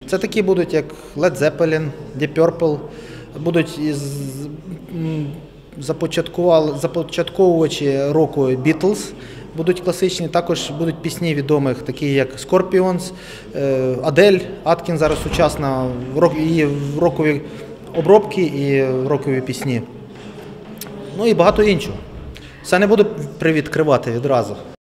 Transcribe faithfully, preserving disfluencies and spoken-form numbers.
Це такі будуть, як Led Zeppelin, Deep Purple, будуть із започатковувачі року Beatles, будуть класичні, також будуть пісні відомих, такі як Scorpions, Адель, Аткін зараз сучасна, її рокові обробки і рокові пісні. Ну і багато іншого. Це не буду привідкривати відразу.